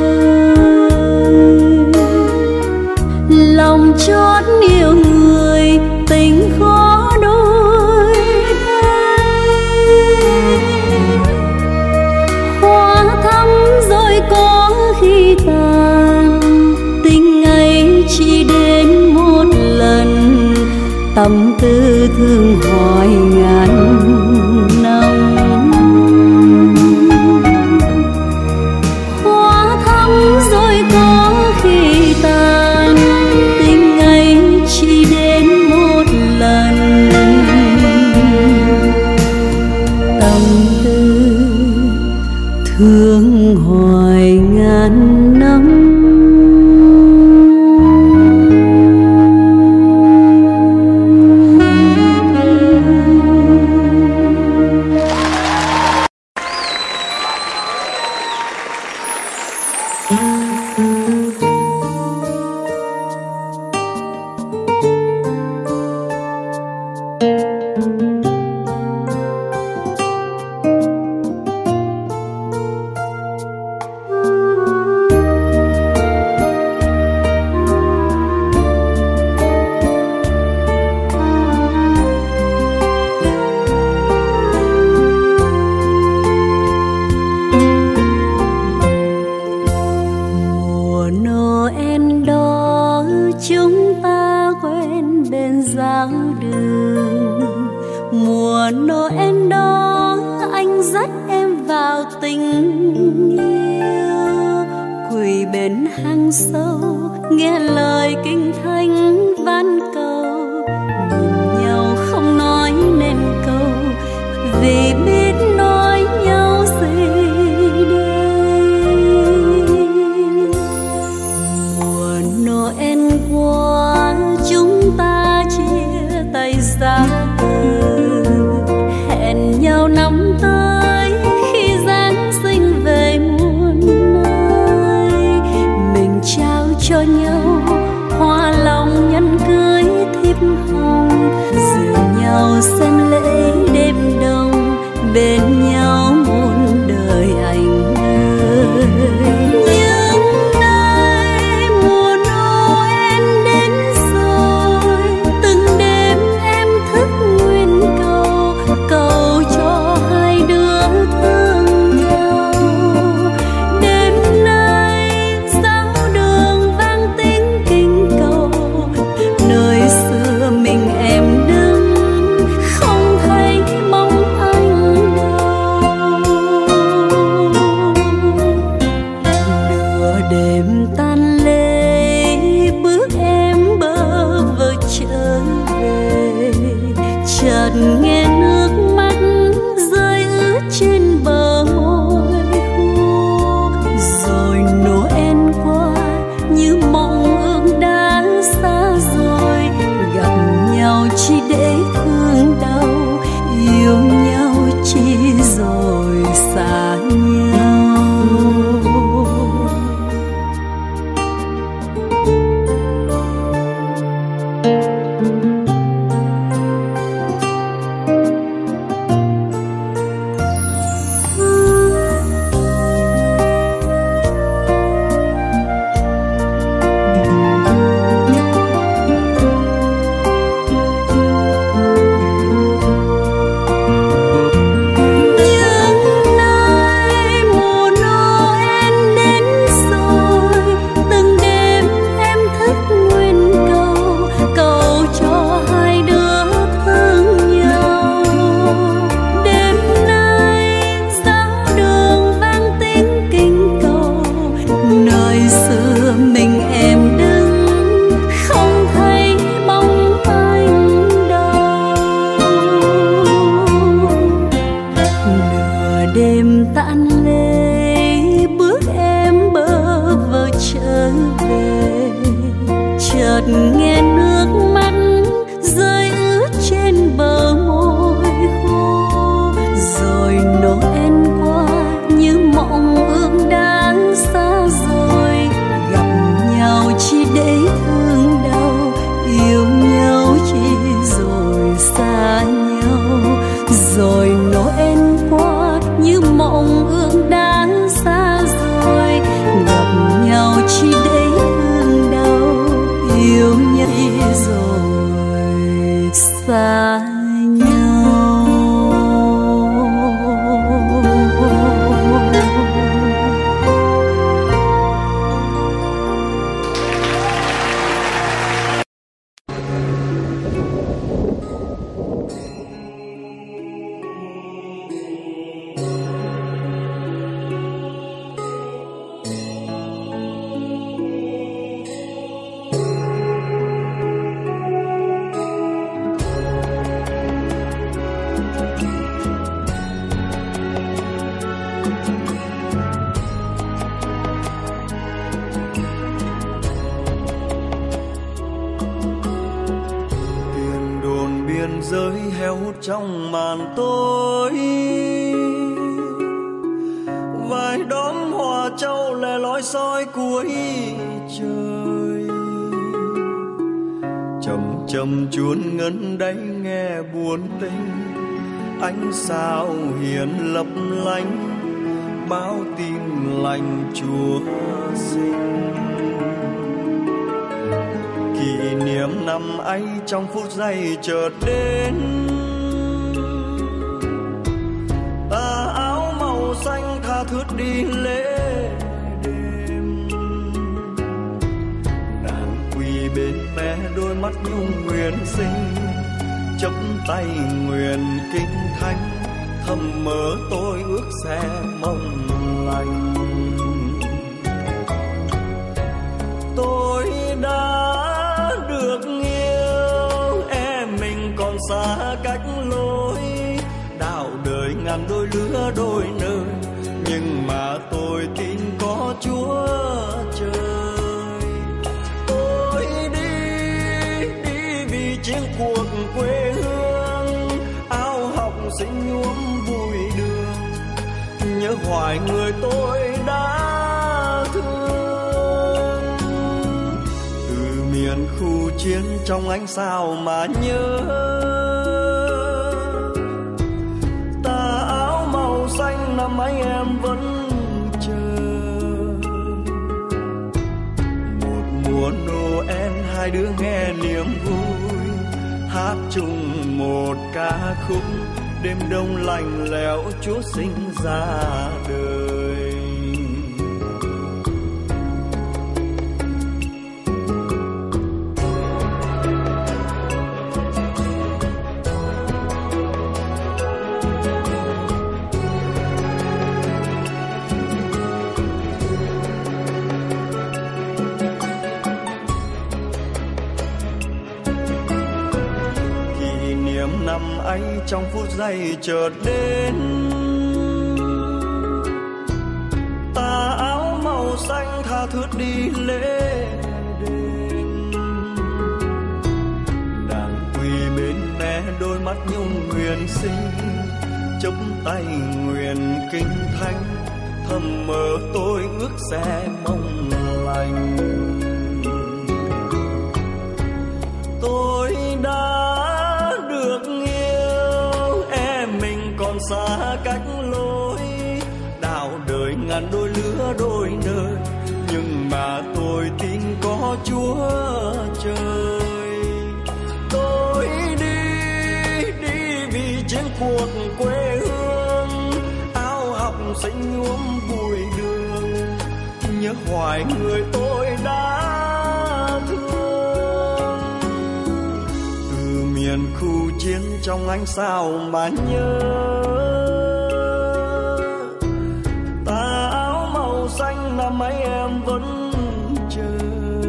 khơi, lòng chót yêu người tình khó đổi thay. Hoa thắm rồi có khi tàn, tình ấy chỉ đến một lần, tâm tư thương hoài ngàn năm. Rồi có khi tàn, tình ấy chỉ đến một lần, tâm tư thương hoài ngàn năm. Mùa Noel đó anh dắt em vào tình yêu, quỳ bên hang sâu nghe lời kinh thánh van cầu, nhìn nhau không nói nên câu vì biết nói nhau bên nhau năm tới khi Giáng sinh về muôn nơi. Mình trao cho nhau hoa lòng nhân cưới thiếp hồng, dìu nhau xem lễ đêm đông, bên nhau muôn đời anh ơi. Nhưng nay mùa Noel đến rồi, từng đêm em thức nguyện cầu, cầu cho hai đứa thương nhau. Đêm nay giáo đường vang tiếng kinh cầu, nơi xưa mình em đứng không thấy bóng anh đâu. Nửa đêm tan lễ bước em bơ vơ trở về, chợt nghe nước mắt rơi ướt trên bờ môi khô. Rồi Noel qua như mộng ước đã xa rồi, gặp nhau chỉ để thương đau, yêu nhau chỉ rồi xa nhau. Nhưng nay mùa Noel đến rồi, từng đêm em thức nguyện cầu, cầu cho hai đứa thương nhau. Đêm nay giáo đường vang tiếng kinh cầu, nơi xưa mình em đứng không thấy bóng anh đâu. Nửa đêm tàn lễ bước em bơ vơ trở về, chợt nghe nước mắt rơi ướt trên bờ môi khô. Rồi Noel qua như mộng ước đã xa rồi, gặp nhau chỉ để thương đau, yêu nhau chỉ rồi xa nhau. Rồi Noel qua như mộng ước đã xa rồi, gặp nhau chỉ để thương đau, yêu nhau chỉ rồi xa nhau.
Tiền đồn biên giới heo hút trong màn tối, vài đốm hoa châu lẻ loi soi cuối trời. Chầm chầm chuông ngân đáy nghe buồn tênh, ánh sao hiền lấp lánh, báo tin lành Chúa sinh. Kỷ niệm năm ấy trong phút giây chợt đến, tà áo màu xanh tha thướt đi lễ đêm. Nàng quỳ bên mé đôi mắt nhung nguyện sinh, chắp tay nguyện kinh thánh, thầm mơ tôi ước sẽ mong lành. Tôi đã được yêu, em mình còn xa cách lối, đạo đời ngàn đôi lứa đôi nơi, nhưng mà tôi tin có Chúa trời. Tôi đi vì chiến cuộc quê hương, áo học sinh nhuốm bụi đường, nhớ hoài người tôi đã thương. Từ miền khu chiến trong ánh sao mà nhớ, tà áo màu xanh năm ấy em vẫn chờ. Một mùa Noel hai đứa nghe niềm vui, hát chung một ca khúc, đêm đông lạnh lẽo Chúa sinh ra đời. Năm ấy trong phút giây chợt đến, tà áo màu xanh tha thướt đi lễ đền. Nàng quỳ bên mé đôi mắt nhung huyền sinh, chốc tay nguyện kinh thánh, thầm mơ tôi ước sẽ mong lành. Tôi đã xa cách lối, đào đời ngàn đôi lứa đôi nơi, nhưng mà tôi tin có Chúa trời. Tôi đi vì chiến cuộc quê hương, áo học sinh nhuốm bụi đường, nhớ hoài người tôi đã thương. Từ miền khu chiến trong ánh sao mà nhớ, tà áo màu xanh năm ấy em vẫn chờ.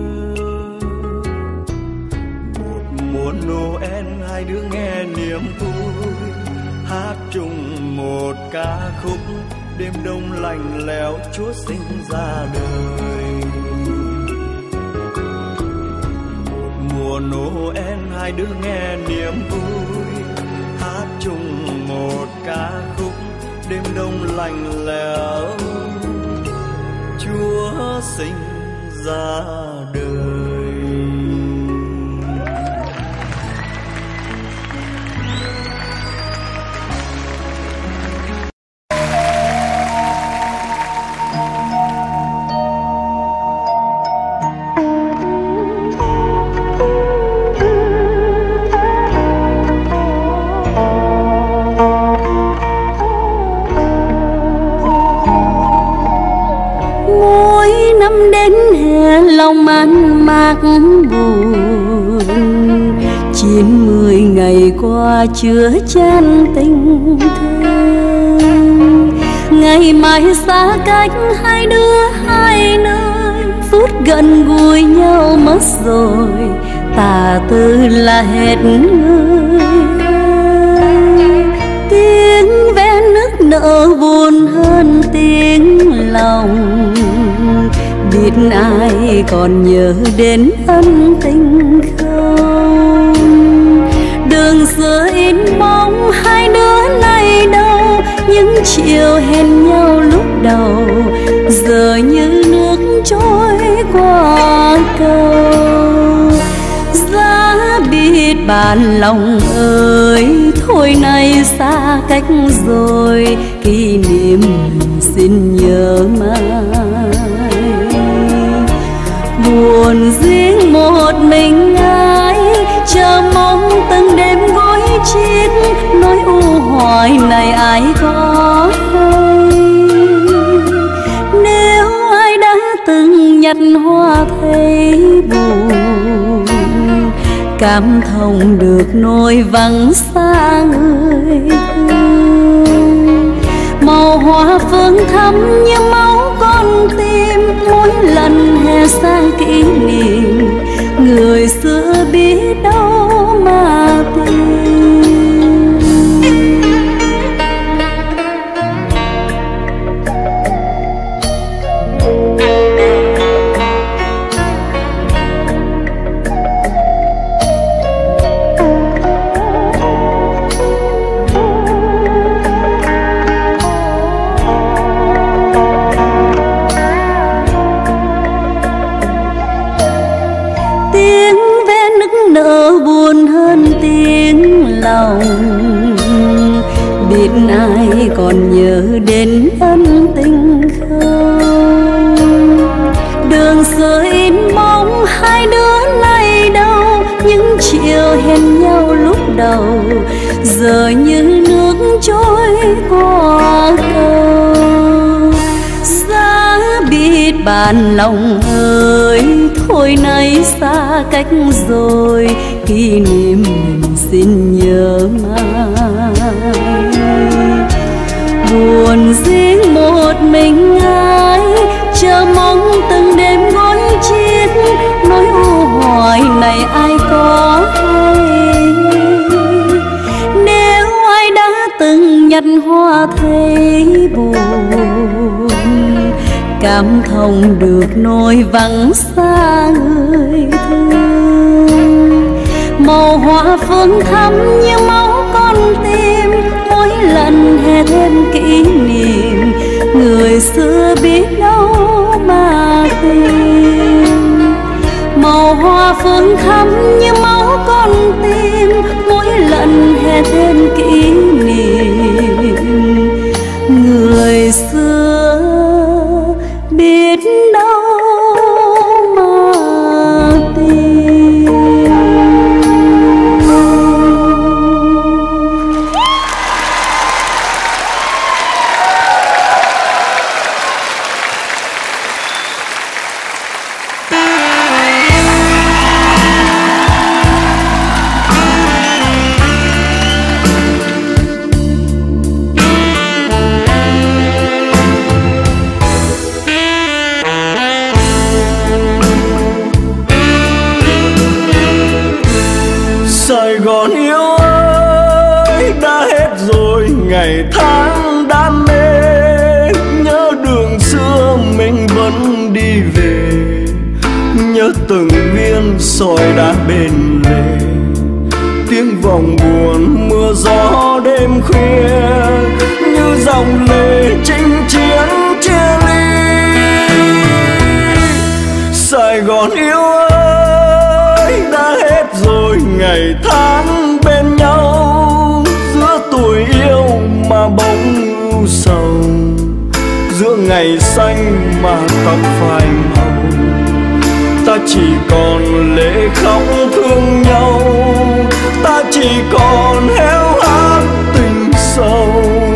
Một mùa Noel hai đứa nghe niềm vui, hát chung một ca khúc, đêm đông lạnh lẽo Chúa sinh ra đời. Một mùa Noel hai đứa nghe niềm vui, hát chung một ca khúc, đêm đông lạnh lẽo Chúa sinh ra đời.
Năm đến hè lòng man mác buồn, 90 ngày qua chứa chan tình thương. Ngày mai xa cách hai đứa hai nơi, phút gần gũi nhau mất rồi, tà tư là hết người. Tiếng ve nức nở buồn hơn tiếng lòng, biết ai còn nhớ đến ân tình không? Đường xưa in bóng hai đứa này đâu, những chiều hẹn nhau lúc đầu, giờ như nước trôi qua cầu. Giá biết bàn lòng ơi, thôi nay xa cách rồi, kỷ niệm xin nhớ mãi. Buồn riêng một mình ai, chờ mong từng đêm gối chiếc, nỗi u hoài này ai có hay. Nếu ai đã từng nhặt hoa thấy buồn, cảm thông được nỗi vắng xa người thương. Màu hoa phương thắm như máu con tim, mỗi lần hè sang kỷ niệm, người xưa biết đâu mà tìm. còn nhớ đến ân tình không? Đường xưa in bóng hai đứa này đâu, những chiều hẹn nhau lúc đầu giờ như nước trôi qua cầu. Giá biết bàn lòng ơi, thôi nay xa cách rồi, kỷ niệm mình xin nhớ mãi. Buồn riêng một mình ai, chờ mong từng đêm gối chiếc, nỗi u hoài này ai có hay. Nếu ai đã từng nhặt hoa thấy buồn, cảm thông được nỗi vắng xa người thương. Màu hoa phương thắm như máu con tim, mỗi lần hè thêm kỷ niệm, người xưa biết đâu mà tìm. Màu hoa phương thắm như máu con tim, mỗi lần hè thêm kỷ niệm, người xưa biết đâu mà tìm.
Sài Gòn yêu ơi, đã hết rồi ngày tháng đam mê. Nhớ đường xưa mình vẫn đi về, nhớ từng viên sỏi đá bên lề, tiếng vòng buồn mưa gió đêm khuya, như dòng lệ chinh chiến chia ly. Sài Gòn yêu ơi, đã hết rồi ngày tháng bên nhau, giữa tuổi yêu mà bỗng ưu sầu, giữa ngày xanh mà tóc phai màu. Ta chỉ còn lệ khóc thương nhau, ta chỉ còn héo hắt tình sâu.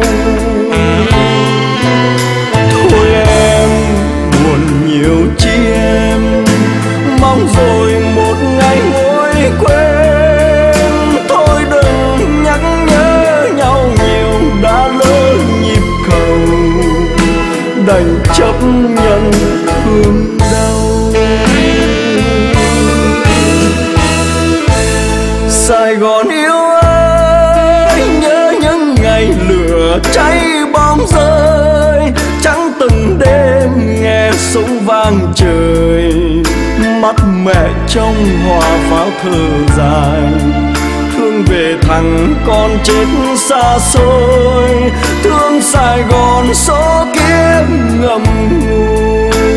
Thôi em buồn nhiều chi em, mong rồi một ngày nguôi quên. Thôi đừng nhắc nhớ nhau nhiều, đã lỡ nhịp cầu, đành chấp nhận thương đau. Sài Gòn yêu ơi, nhớ những ngày lửa cháy bom rơi, trắng từng đêm nghe súng vang trời, mắt mẹ trong hoa pháo thở dài. Thương về thằng con chết xa xôi, thương Sài Gòn số kiếp ngậm ngùi.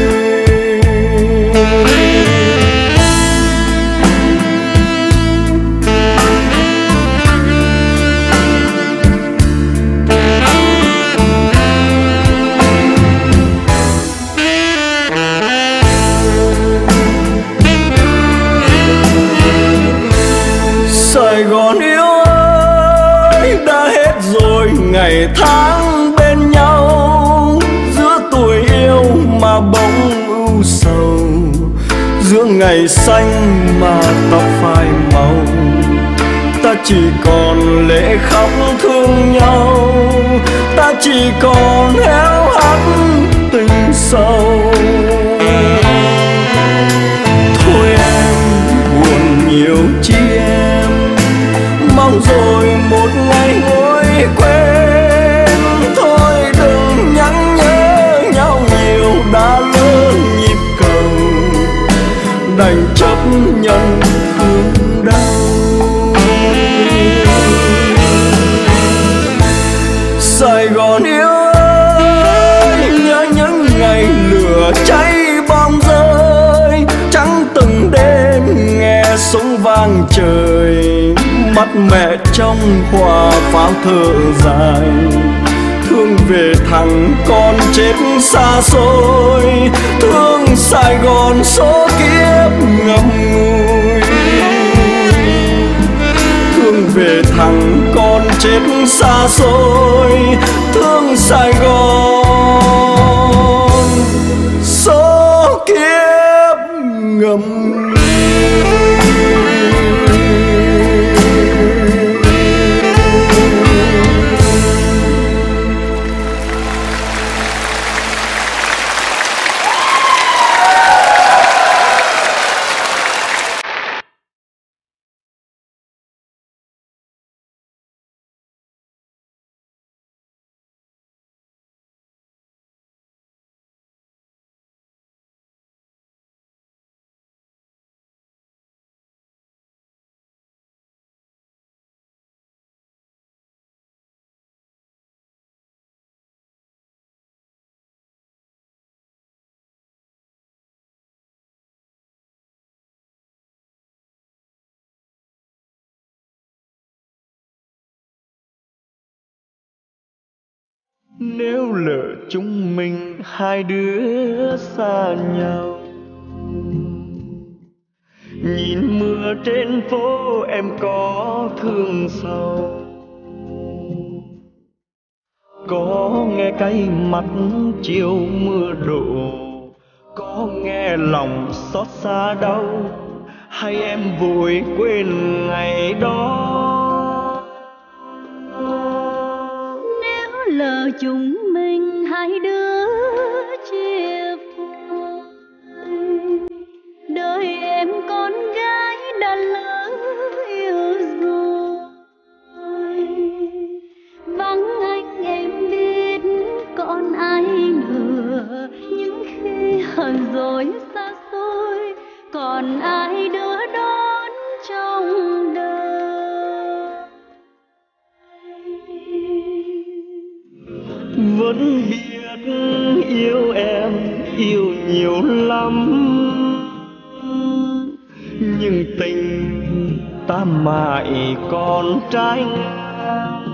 Sài Gòn yêu ơi, đã hết rồi ngày tháng bên nhau, giữa tuổi yêu mà bỗng ưu sầu, giữa ngày xanh mà tóc phai màu. Ta chỉ còn lệ khóc thương nhau, ta chỉ còn héo hắt tình sâu. Thôi em buồn nhiều chi em, mong rồi một ngày nguôi quên. Thôi đừng nhắc nhớ nhau nhiều, đã lỡ nhịp cầu, đành chấp nhận thương đau. Sài Gòn yêu ơi, nhớ những ngày lửa cháy bom rơi, trắng từng đêm nghe súng vang trời, mắt mẹ trong hoa pháo thở dài. thương về thằng con chết xa xôi, thương Sài Gòn số kiếp ngậm ngùi, thương về thằng con chết xa xôi, thương Sài Gòn số kiếp ngậm ngùi. Nếu lỡ chúng mình hai đứa xa nhau, nhìn mưa trên phố em có thương sầu, có nghe cay mắt chiều mưa đổ, có nghe lòng xót xa đau, hay em vội quên ngày đó.
Lỡ chúng mình hai đứa chia phôi, đời em con gái đã lỡ yêu rồi. Vắng anh em biết còn ai nữa, những khi hờn dỗi xa xôi, còn ai đưa đón trong đời.
Vẫn biết yêu em yêu nhiều lắm, nhưng tình ta mãi còn trái ngang.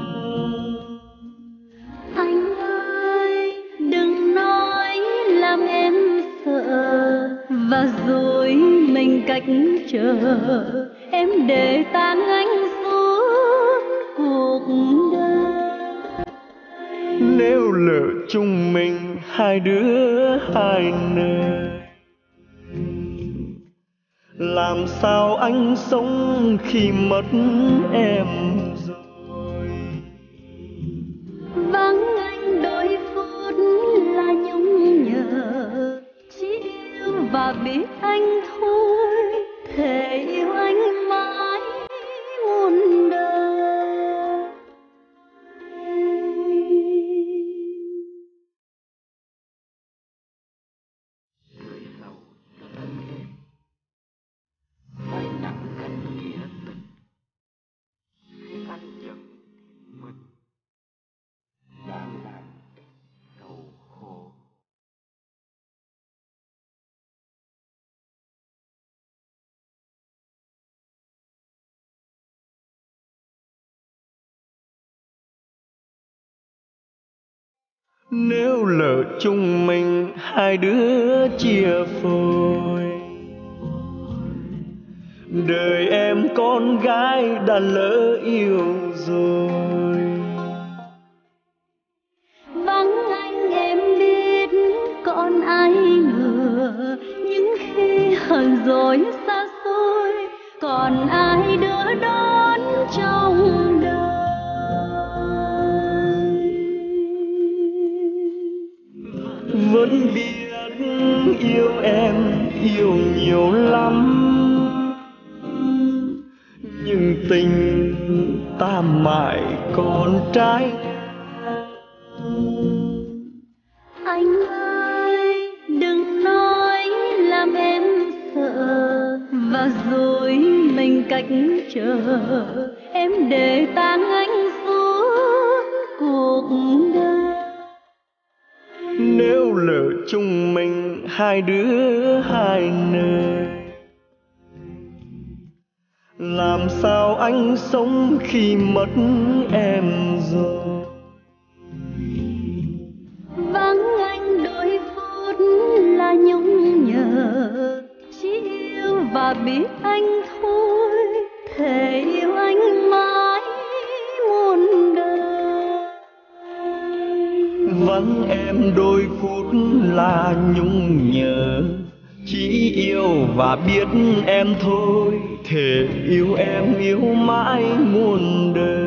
Anh ơi đừng nói làm em sợ, và rồi mình cách trở, em để tang anh suốt cuộc đời.
Nếu lỡ chúng mình hai đứa hai nơi, làm sao anh sống khi mất em rồi.
Vắng anh đôi phút là nhung nhớ, chỉ yêu và biết anh thôi, thề yêu anh mãi muôn đời.
Nếu lỡ chúng mình hai đứa chia phôi, đời em con gái đã lỡ yêu rồi.
Vắng anh em biết còn ai nữa, những khi hờn dỗi xa xôi, còn ai đưa đón trong đời.
Vẫn biết yêu em yêu nhiều lắm, nhưng tình ta mãi còn trái.
Anh ơi đừng nói làm em sợ, và rồi mình cách trở, em để tang anh suốt cuộc đời.
Nếu lỡ chúng mình hai đứa hai nơi, làm sao anh sống khi mất em rồi. vắng em đôi phút là nhung nhớ. Chỉ yêu và biết em thôi, thề yêu em yêu mãi muôn đời.